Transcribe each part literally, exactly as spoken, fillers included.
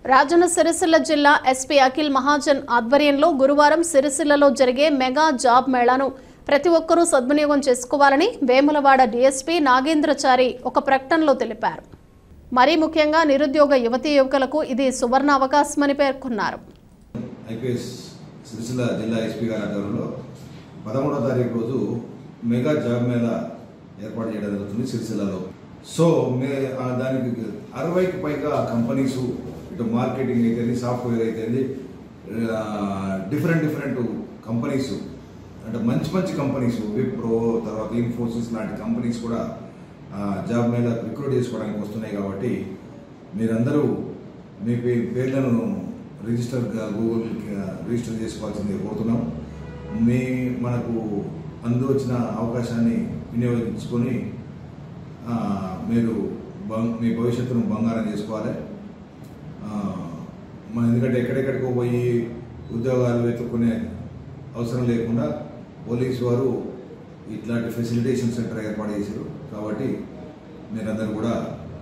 రాజన్న సిరిసిల్ల జిల్లా ఎస్పీ అఖిల్ మహాజన్ ఆధ్వర్యంలో గురువారం సిరిసిల్లలో జరిగే మెగా జాబ్ మేళాను ప్రతి ఒక్కరూ సద్వినియోగం చేసుకోవాలని వేములవాడ డీఎస్పీ నాగేంద్రచారి ఒక ప్రకటనలో తెలిపారు. మరీ ముఖ్యంగా నిరుద్యోగ యువతీ యువకులకు ఇది సువర్ణ అవకాశమని పేర్కొన్నారు. ఐపీఎస్ సిరిసిల్ల జిల్లా ఎస్పీ గారి ఆధ్వర్యంలో పదమూడవ తారీఖు రోజు మెగా జాబ్ మేళా ఏర్పాటు చేయడం జరుగుతుంది సిరిసిల్లలో. సో మే దానికి అరవైకి పైగా కంపెనీస్, ఇటు మార్కెటింగ్ అయితే, సాఫ్ట్వేర్ అయితే, డిఫరెంట్ డిఫరెంట్ కంపెనీస్, అంటే మంచి మంచి కంపెనీస్, విప్రో, తర్వాత ఇన్ఫోసిస్ లాంటి కంపెనీస్ కూడా జాబ్ మీద రిక్రూట్ చేసుకోవడానికి వస్తున్నాయి. కాబట్టి మీరందరూ మీ పేర్లను రిజిస్టర్ గూగుల్ రిజిస్టర్ చేసుకోవాల్సింది కోరుతున్నాం. మీ మనకు అందు వచ్చిన అవకాశాన్ని వినియోగించుకొని మీరు మీ భవిష్యత్తును బంగారం చేసుకోవాలి. మన ఎందుకంటే ఎక్కడెక్కడికో పోయి ఉద్యోగాలు వెతుక్కునే అవసరం లేకుండా పోలీసు వారు ఇట్లాంటి ఫెసిలిటేషన్ సెంటర్ ఏర్పాటు చేశారు. కాబట్టి మీరందరూ కూడా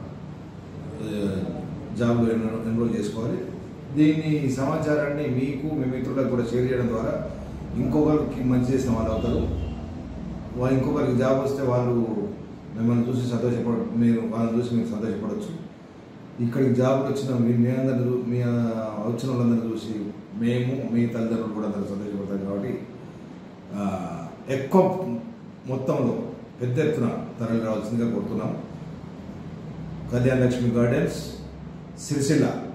జాబ్లో ఎన్రోల్ చేసుకోవాలి. దీన్ని సమాచారాన్ని మీకు మీ మిత్రులకు కూడా షేర్ చేయడం ద్వారా ఇంకొకరికి మంచి చేసిన వాళ్ళు అవుతారు. వాళ్ళు ఇంకొకరికి జాబ్ వస్తే వాళ్ళు మిమ్మల్ని చూసి సంతోషపడ మీరు వాళ్ళని చూసి మీరు సంతోషపడవచ్చు. ఇక్కడికి జాబ్లు వచ్చిన మీ అందరూ మీ వచ్చిన వాళ్ళందరూ చూసి మేము మీ తల్లిదండ్రులు కూడా అందరూ సంతోషపడతారు. కాబట్టి ఎక్కువ మొత్తంలో పెద్ద ఎత్తున తరలి రావాల్సిందిగా కోరుతున్నాం. కళ్యాణ లక్ష్మి గార్డెన్స్, సిరిసిల్ల.